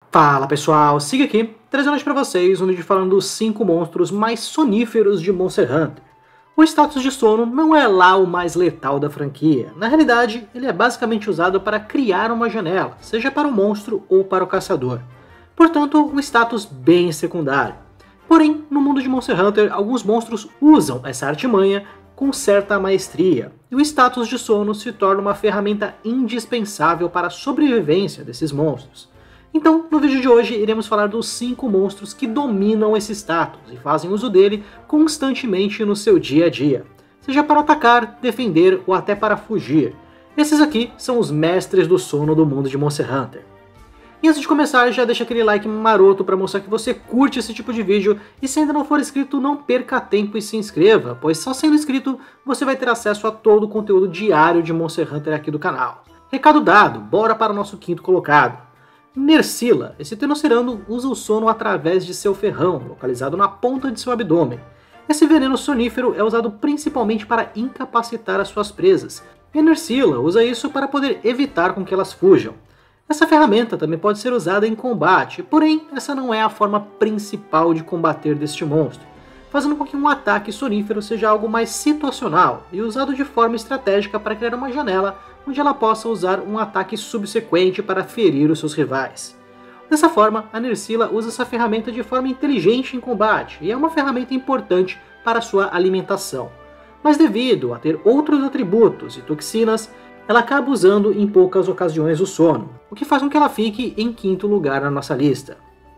Fala pessoal, siga aqui, trazendo hoje pra vocês um vídeo falando dos 5 monstros mais soníferos de Monster Hunter. O status de sono não é lá o mais letal da franquia, na realidade ele é basicamente usado para criar uma janela, seja para o monstro ou para o caçador. Portanto, um status bem secundário. Porém, no mundo de Monster Hunter, alguns monstros usam essa artimanha com certa maestria, e o status de sono se torna uma ferramenta indispensável para a sobrevivência desses monstros. Então, no vídeo de hoje, iremos falar dos 5 monstros que dominam esse status e fazem uso dele constantemente no seu dia a dia, seja para atacar, defender ou até para fugir. Esses aqui são os mestres do sono do mundo de Monster Hunter. E antes de começar, já deixa aquele like maroto para mostrar que você curte esse tipo de vídeo, e se ainda não for inscrito, não perca tempo e se inscreva, pois só sendo inscrito você vai ter acesso a todo o conteúdo diário de Monster Hunter aqui do canal. Recado dado, bora para o nosso quinto colocado. Nerscylla, esse Tenocerano usa o sono através de seu ferrão, localizado na ponta de seu abdômen. Esse veneno sonífero é usado principalmente para incapacitar as suas presas, e a Nerscylla usa isso para poder evitar com que elas fujam. Essa ferramenta também pode ser usada em combate, porém essa não é a forma principal de combater deste monstro, fazendo com que um ataque sonífero seja algo mais situacional e usado de forma estratégica para criar uma janela onde ela possa usar um ataque subsequente para ferir os seus rivais. Dessa forma, a Nerscylla usa essa ferramenta de forma inteligente em combate, e é uma ferramenta importante para sua alimentação. Mas devido a ter outros atributos e toxinas, ela acaba usando em poucas ocasiões o sono, o que faz com que ela fique em quinto lugar na nossa lista.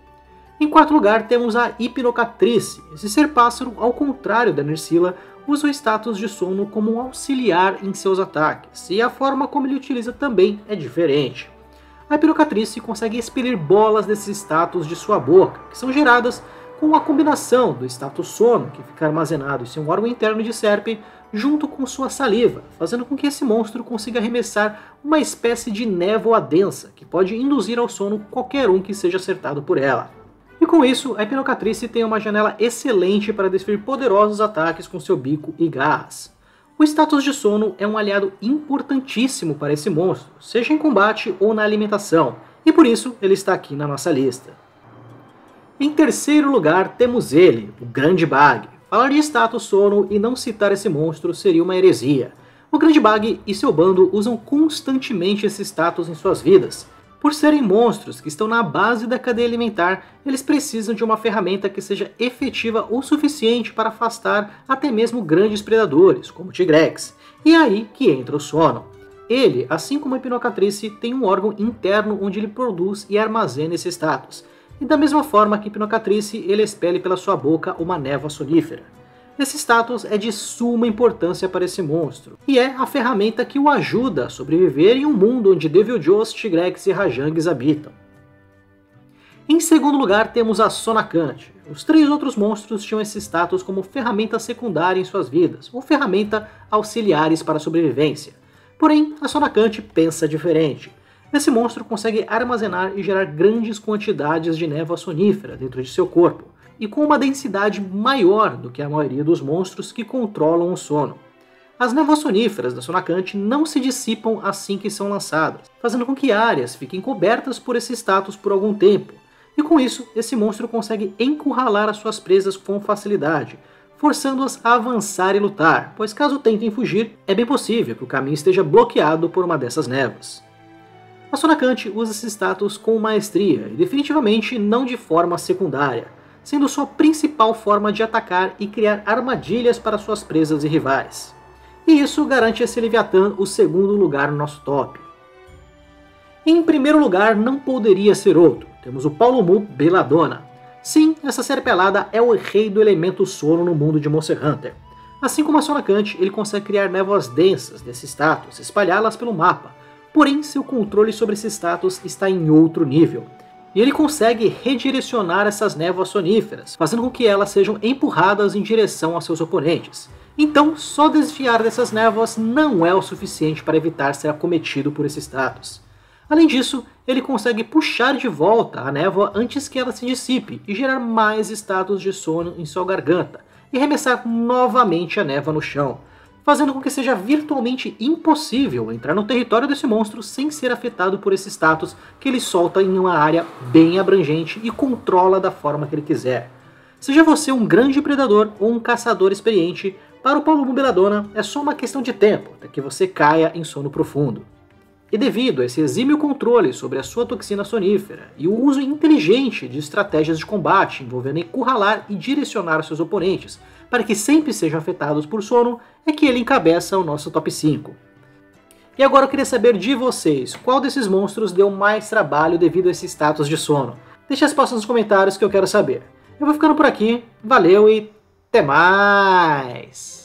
Em quarto lugar temos a Hypnocatrice. Esse ser pássaro, ao contrário da Nerscylla, usa o status de sono como um auxiliar em seus ataques, e a forma como ele utiliza também é diferente. A Hypnocatrice consegue expelir bolas desses status de sua boca, que são geradas com a combinação do status sono, que fica armazenado em seu órgão interno de Serp, junto com sua saliva, fazendo com que esse monstro consiga arremessar uma espécie de névoa densa, que pode induzir ao sono qualquer um que seja acertado por ela. E com isso, a Hypnocatrice tem uma janela excelente para desferir poderosos ataques com seu bico e garras. O status de sono é um aliado importantíssimo para esse monstro, seja em combate ou na alimentação, e por isso ele está aqui na nossa lista. Em terceiro lugar temos ele, o Grande Bug. Falar de status sono e não citar esse monstro seria uma heresia. O Grande Bug e seu bando usam constantemente esse status em suas vidas. Por serem monstros que estão na base da cadeia alimentar, eles precisam de uma ferramenta que seja efetiva o suficiente para afastar até mesmo grandes predadores, como Tigrex. E é aí que entra o sono. Ele, assim como a Hypnocatrice, tem um órgão interno onde ele produz e armazena esse status. E da mesma forma que a Hypnocatrice, ele expele pela sua boca uma névoa sonífera. Esse status é de suma importância para esse monstro, e é a ferramenta que o ajuda a sobreviver em um mundo onde Deviljós, Tigrex e Rajangs habitam. Em segundo lugar temos a Sonakant. Os 3 outros monstros tinham esse status como ferramenta secundária em suas vidas, ou ferramenta auxiliares para a sobrevivência. Porém, a Sonakant pensa diferente. Esse monstro consegue armazenar e gerar grandes quantidades de névoa sonífera dentro de seu corpo, e com uma densidade maior do que a maioria dos monstros que controlam o sono. As névoas soníferas da Sonakant não se dissipam assim que são lançadas, fazendo com que áreas fiquem cobertas por esse status por algum tempo, e com isso esse monstro consegue encurralar as suas presas com facilidade, forçando-as a avançar e lutar, pois caso tentem fugir, é bem possível que o caminho esteja bloqueado por uma dessas névoas. A Sonakant usa esse status com maestria, e definitivamente não de forma secundária, sendo sua principal forma de atacar e criar armadilhas para suas presas e rivais. E isso garante a esse Leviatã o segundo lugar no nosso top. Em primeiro lugar não poderia ser outro, temos o Paolumu Belladonna. Sim, essa serpelada é o rei do elemento sono no mundo de Monster Hunter. Assim como a Sonakant, ele consegue criar névoas densas desse status, espalhá-las pelo mapa, porém seu controle sobre esse status está em outro nível. E ele consegue redirecionar essas névoas soníferas, fazendo com que elas sejam empurradas em direção aos seus oponentes. Então, só desviar dessas névoas não é o suficiente para evitar ser acometido por esse status. Além disso, ele consegue puxar de volta a névoa antes que ela se dissipe e gerar mais status de sono em sua garganta, e arremessar novamente a névoa no chão, fazendo com que seja virtualmente impossível entrar no território desse monstro sem ser afetado por esse status que ele solta em uma área bem abrangente e controla da forma que ele quiser. Seja você um grande predador ou um caçador experiente, para o Paulo Belladonna é só uma questão de tempo até que você caia em sono profundo. E devido a esse exímio controle sobre a sua toxina sonífera e o uso inteligente de estratégias de combate envolvendo encurralar e direcionar seus oponentes para que sempre sejam afetados por sono, é que ele encabeça o nosso top 5. E agora eu queria saber de vocês, qual desses monstros deu mais trabalho devido a esse status de sono? Deixe as respostas nos comentários que eu quero saber. Eu vou ficando por aqui, valeu e até mais!